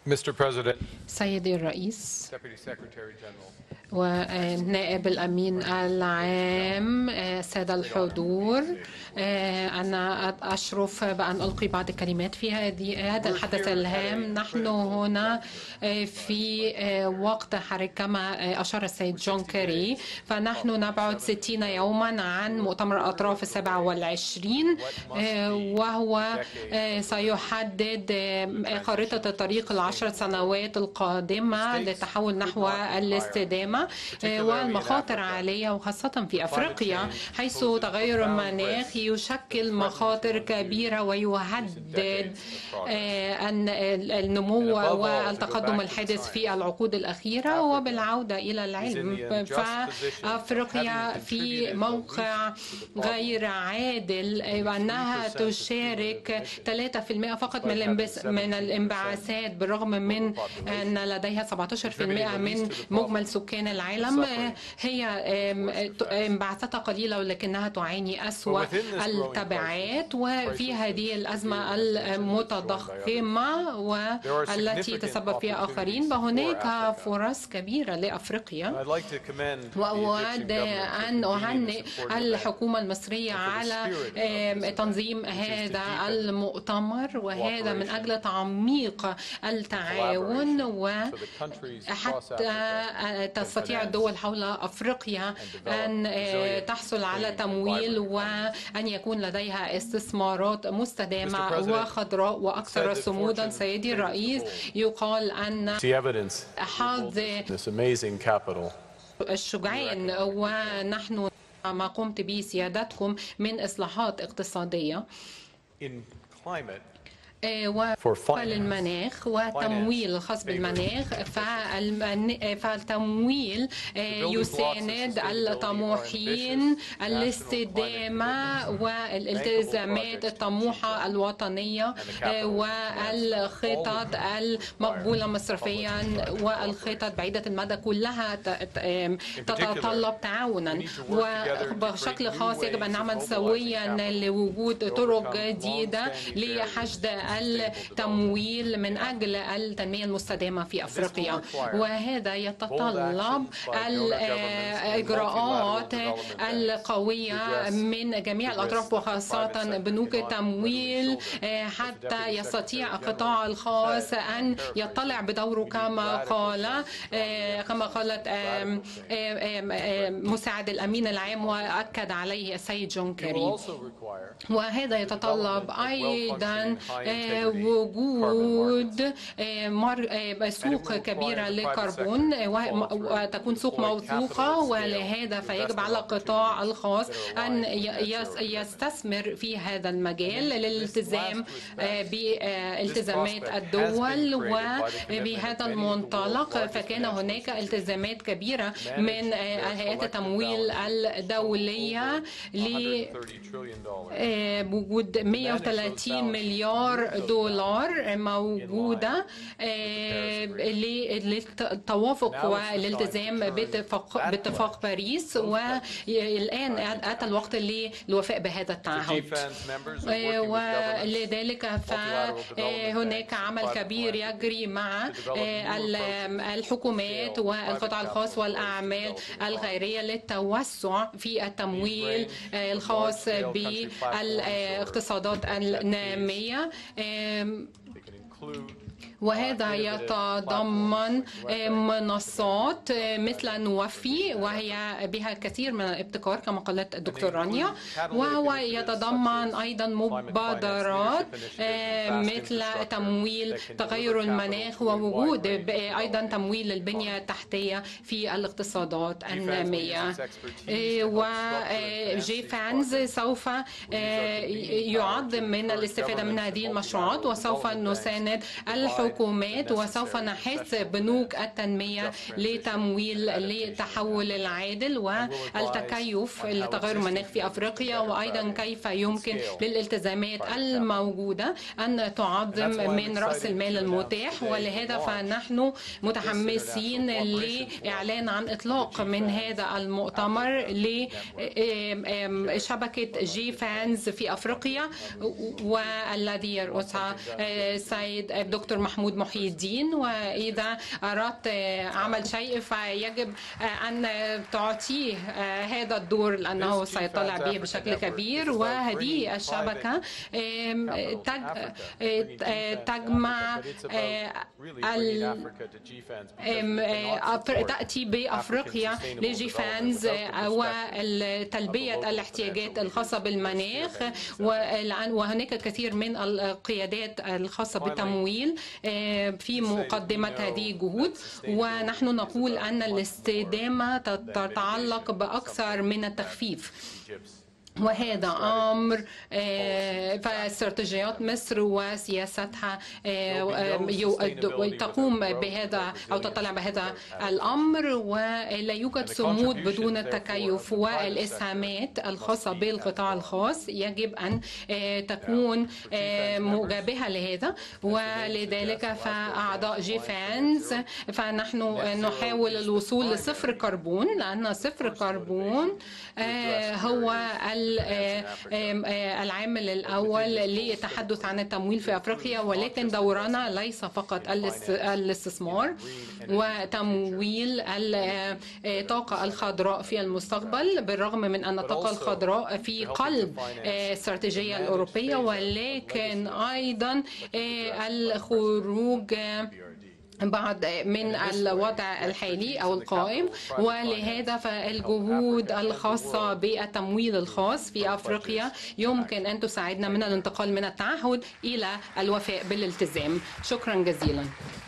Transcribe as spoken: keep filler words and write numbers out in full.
Mr. President, سيدي الرئيس Deputy Secretary General, ونائب الأمين العام، السادة الحضور، أنا أشرف بأن ألقي بعض الكلمات في هذا الحدث الهام. نحن هنا في وقت حرج كما أشار السيد جون كيري، فنحن نبعد ستين يوما عن مؤتمر الأطراف السابع والعشرين، وهو سيحدد خارطة الطريق العشر سنوات القادمة للتحول نحو الاستدامة والمخاطر عالية، وخاصة في أفريقيا حيث تغير المناخ يشكل مخاطر كبيرة ويهدد أن النمو والتقدم الحادث في العقود الأخيرة. وبالعودة إلى العلم، فأفريقيا في موقع غير عادل، وأنها تشارك ثلاثة بالمئة فقط من الانبعاثات بالرغم من أن لديها سبعة عشر بالمئة من مجمل سكان العالم. هي انبعاثاتها قليلة ولكنها تعاني أسوأ التبعات، وفي هذه الأزمة المتضخمة والتي تسبب فيها آخرين، وهناك فرص كبيرة لأفريقيا. وأود أن أهنئ الحكومة المصرية على تنظيم هذا المؤتمر، وهذا من أجل تعميق التعاون وحتى تستطيع الدول حول أفريقيا أن تحصل على تمويل وأن يكون لديها استثمارات مستدامة وخضراء وأكثر صمودا. سيدي الرئيس، يقال أن حظ الشجعان ونحن ما قمت به سيادتكم من إصلاحات اقتصادية وفق المناخ وتمويل الخاص بالمناخ، فالتمويل يساند الطموحين الاستدامة والالتزامات الطموحة الوطنية والخطط المقبولة مصرفيا والخطط بعيدة المدى كلها تتطلب تعاونا، وبشكل خاص يجب أن نعمل سويا لوجود طرق جديدة لحشد التمويل من أجل التنمية المستدامة في أفريقيا. وهذا يتطلب الإجراءات القوية من جميع الأطراف وخاصة بنوك التمويل، حتى يستطيع القطاع الخاص أن يطلع بدوره كما قال كما قالت مساعد الأمين العام وأكد عليه السيد جون كيري. وهذا يتطلب أيضا وجود سوق كبيرة للكربون وتكون سوق موثوقة، ولهذا فيجب على القطاع الخاص أن يستثمر في هذا المجال للالتزام بالتزامات الدول. وبهذا المنطلق فكان هناك التزامات كبيرة من هيئات التمويل الدولية لوجود مئة وثلاثين مليار دولار موجودة للتوافق والالتزام باتفاق باريس، والآن أتى الوقت للوفاء بهذا التعهد. ولذلك فهناك عمل كبير يجري مع الحكومات والقطاع الخاص والأعمال الغيرية للتوسع في التمويل الخاص بالاقتصادات النامية، وهذا يتضمن منصات مثل نوفي وهي بها الكثير من الابتكار كما قالت الدكتور رانيا، وهو يتضمن أيضا مبادرات مثل تمويل تغير المناخ ووجود أيضا تمويل البنية التحتية في الاقتصادات النامية. وجي فانز سوف يعظم من الاستفادة من هذه المشروعات، وسوف نساند الحكومات وسوف نحث بنوك التنمية لتمويل للتحول العادل والتكيف لتغير المناخ في أفريقيا، وأيضا كيف يمكن للالتزامات الموجودة أن تعظم من رأس المال المتاح. ولهذا فنحن متحمسين لإعلان عن إطلاق من هذا المؤتمر لشبكة جي فانز في أفريقيا، والذي يرأسها السيد الدكتور محمود محمود محي الدين، وإذا أردت عمل شيء فيجب أن تعطيه هذا الدور لأنه سيطلع به بشكل كبير. وهذه الشبكة تجمع تأتي بأفريقيا لجي فانز وتلبية الاحتياجات الخاصة بالمناخ، وهناك الكثير من القيادات الخاصة بالتمويل في مقدمة هذه الجهود. ونحن نقول أن الاستدامة تتعلق بأكثر من التخفيف، وهذا أمر فاستراتيجيات مصر وسياستها تقوم بهذا أو تطلع بهذا الأمر، ولا يوجد صمود بدون التكيف. والإسهامات الخاصة بالقطاع الخاص يجب أن تكون مجابهة لهذا، ولذلك فأعضاء جي فانز فنحن نحاول الوصول لصفر كربون، لأن صفر كربون هو العامل الأول للتحدث عن التمويل في أفريقيا. ولكن دورنا ليس فقط الاستثمار وتمويل الطاقة الخضراء في المستقبل، بالرغم من أن الطاقة الخضراء في قلب الاستراتيجية الأوروبية، ولكن أيضا الخروج بعض من الوضع الحالي أو القائم. ولهذا فالجهود الخاصة بالتمويل الخاص في أفريقيا يمكن أن تساعدنا من الانتقال من التعهد إلى الوفاء بالالتزام. شكرا جزيلا.